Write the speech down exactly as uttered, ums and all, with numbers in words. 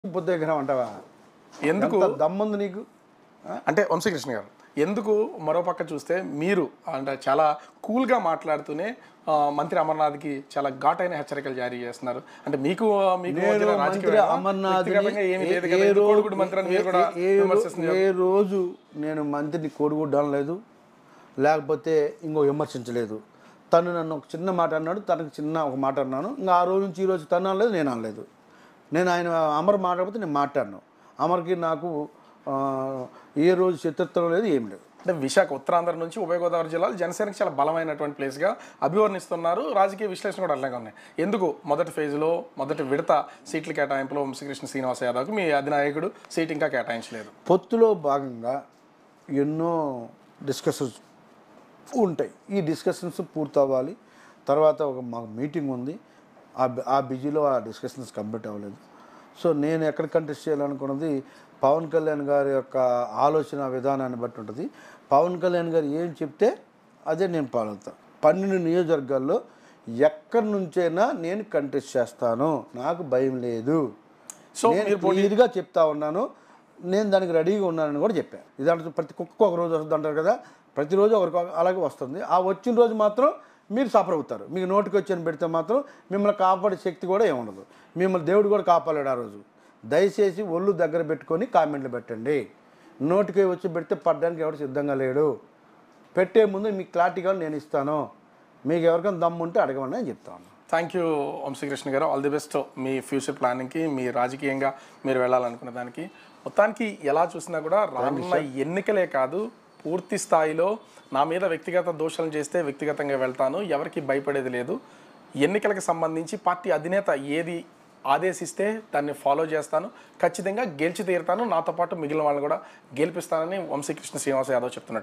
బుద్ధ విగ్రహం అంటావా? ఎందుకు ఎంత దమ్ముంది నీకు? అంటే వంశీకృష్ణ గారు ఎందుకు మరో పక్క చూస్తే మీరు అంటే చాలా కూల్గా మాట్లాడుతూనే ఆ, మంత్రి అమర్నాథ్కి చాలా ఘాటైన హెచ్చరికలు జారీ చేస్తున్నారు. అంటే మీకు మీకు నేను మధ్యన మంత్రి రాజకీయ అమర్నాథ్ని వ్యక్తిగతంగా ఏమీ లేదు ఏ కదా, ఎందుకు రోజు కోడిగుడ్డు మంత్రి అని మీరు కూడా ఏ రో- విమర్శిస్తున్నారు. ఏ రోజు నేను మంత్రిని కోడిగుడ్డు అనలేదు, లేకపోతే ఇంకో విమర్శించలేదు. తను నన్ను ఒక చిన్న మాట అన్నాడు, తనకు చిన్న ఒక మాట అన్నాను. ఇంకా ఆ రోజు నుంచి ఈ రోజు తను అనలేదు, నేను అనలేదు. నేను ఆయన అమర్ మాట్లాడితే నేను మాట్లాడను. అమర్కి నాకు ఆ, ఏ రోజు శత్రుత్వం లేదు, ఏం లేదు. అంటే విశాఖ ఉత్తరాంధ్ర నుంచి ఉభయ గోదావరి జిల్లాలు జనసేనకి చాలా బలమైనటువంటి ప్లేస్గా అభివర్ణిస్తున్నారు. రాజకీయ విశ్లేషణ కూడా అలాగే ఉన్నాయి. ఎందుకు మొదటి ఫేజ్లో మొదటి విడత సీట్ల కేటాయింపులో వంశీకృష్ణ శ్రీనివాస యాదవ్కి మీ అధినాయకుడు సీట్ ఇంకా కేటాయించలేదు? పొత్తులో భాగంగా ఎన్నో డిస్కషన్స్ ఉంటాయి. ఈ డిస్కషన్స్ పూర్తవ్వాలి. తర్వాత ఒక మాకు మీటింగ్ ఉంది, ఆ బి- ఆ బిజీలో ఆ డిస్కషన్స్ కంప్లీట్ అవ్వలేదు. సో నేను ఎక్కడ కంటెస్ట్ చేయాలనుకున్నది పవన్ కళ్యాణ్ గారి యొక్క ఆలోచన విధానాన్ని బట్టి ఉంటుంది. పవన్ కళ్యాణ్ గారు ఏం చెప్తే అదే నేను ఫాలో అవుతాను. పన్నెండు నియోజకవర్గాల్లో ఎక్కడి నుంచైనా నేను కంటెస్ట్ చేస్తాను, నాకు భయం లేదు. సో నేను మీరు పోటీ క్లియర్గా చెప్తా ఉన్నాను, నేను దానికి రెడీగా ఉన్నానని కూడా చెప్పాను. ఇదంటే ప్రతి కుక్క ఒక రోజు వస్తుంది అంటారు కదా, ప్రతిరోజు ఒకరికి అలాగే వస్తుంది. ఆ వచ్చిన రోజు మాత్రం మీరు సఫర్ అవుతారు. మీకు నోటికి వచ్చి పెడితే మాత్రం మిమ్మల్ని కాపాడే శక్తి కూడా ఏముండదు. మిమ్మల్ని దేవుడు కూడా కాపాడాడు ఆ రోజు. దయచేసి ఒళ్ళు దగ్గర పెట్టుకొని కామెంట్లు పెట్టండి. నోటికి వచ్చి పెడితే పడ్డానికి ఎవరు సిద్ధంగా లేడు. పెట్టే ముందు మీకు క్లారిటీగా నేను ఇస్తాను. మీకు ఎవరికైనా దమ్ము ఉంటే అడగమని నేను చెప్తాను. Thank you Vamsikrishna garu. All the best మీ ఫ్యూచర్ ప్లానింగ్కి, మీ రాజకీయంగా మీరు వెళ్ళాలనుకునే దానికి. మొత్తానికి ఎలా చూసినా కూడా రానున్న ఎన్నికలే కాదు, పూర్తి స్థాయిలో నా మీద వ్యక్తిగత దోషాలు చేస్తే వ్యక్తిగతంగా వెళ్తాను, ఎవరికి భయపడేది లేదు. ఎన్నికలకు సంబంధించి పార్టీ అధినేత ఏది ఆదేశిస్తే దాన్ని ఫాలో చేస్తాను, ఖచ్చితంగా గెలిచి తీరుతాను, నాతో పాటు మిగిలిన వాళ్ళని కూడా గెలిపిస్తానని వంశీకృష్ణ శ్రీనివాస యాదవ్ చెప్తున్నారు.